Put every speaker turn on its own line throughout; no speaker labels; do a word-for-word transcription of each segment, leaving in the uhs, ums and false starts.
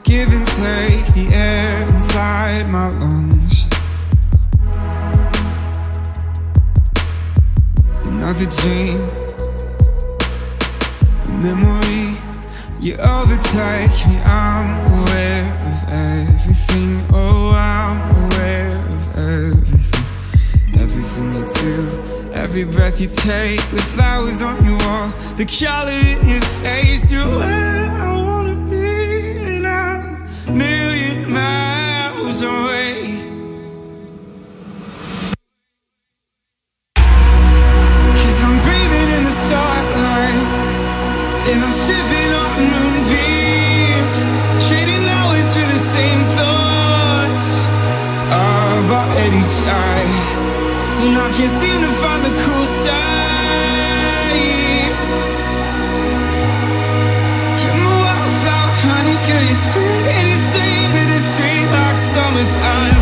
give and take the air inside my lungs. Another dream, a memory, you overtake me. I'm aware of everything, oh I'm aware of everything. Everything you do, every breath you take, the flowers on your wall, the color in your face. You're where I wanna be, and I'm a million miles away. Cause I'm breathing in the starlight, and I'm sipping on moonbeams, trading hours for the same thoughts I've already tried. And I can't seem to find the cool side. You're my wildflower, honey, girl, you're sweet and you're sweet, but it's sweet like summertime.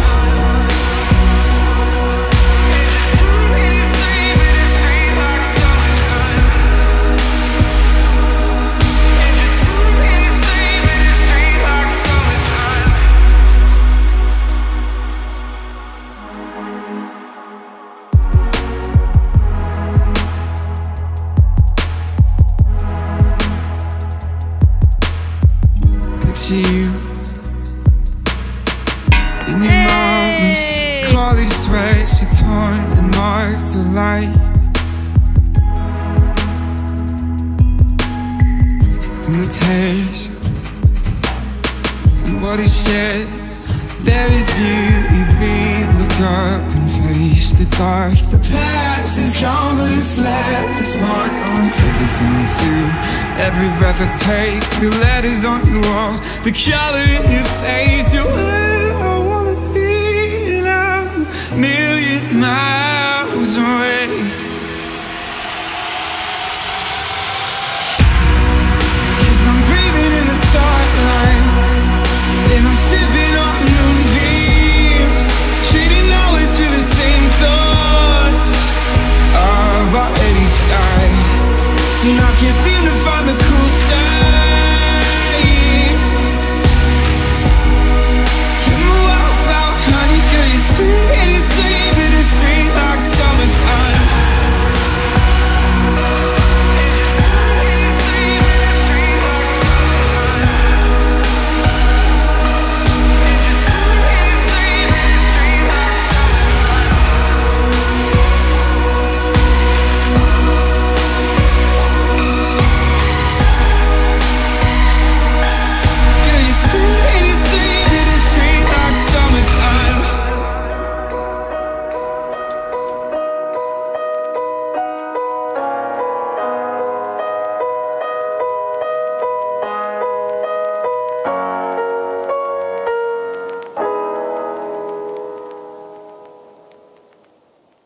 You in your moments, college sweats, you're torn and marked alike. And the tears and what is shared, there is beauty. Breathe, look up and face the dark. The past is gone, but it's left its mark on everything you do, every breath I take, the letters on your wall, the color in your face. You're where I wanna be, and I'm a million miles away.